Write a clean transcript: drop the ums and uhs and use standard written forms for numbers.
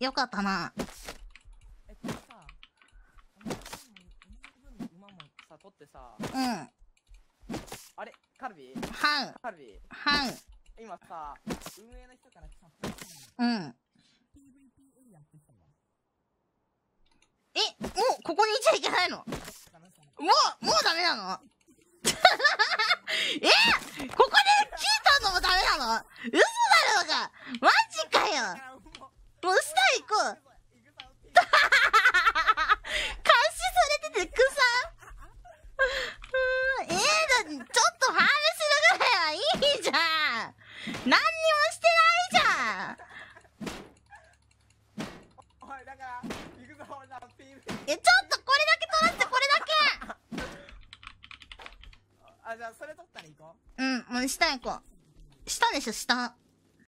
よかったな。 これさ、馬もさ、取ってさ、 うん。 あれカルビはい。 カルビはい。 今さ、運営の人から来た。 うん。え、もう、ここにいちゃいけないの？もうダメなの？ここで聞いたのもダメなの？嘘だろうが！マジかよ！もうスター行こう！監視されてて草？ちょっとファームするぐらいはいいじゃん！何にもしてないじゃん！ おい、だから、行くぞ、俺ら、PV。 ちょっとこれだけ取らせて、これだけ！ あ、じゃあ、それ取ったら行こう。 うん、もう下行こう。下でしょ、下。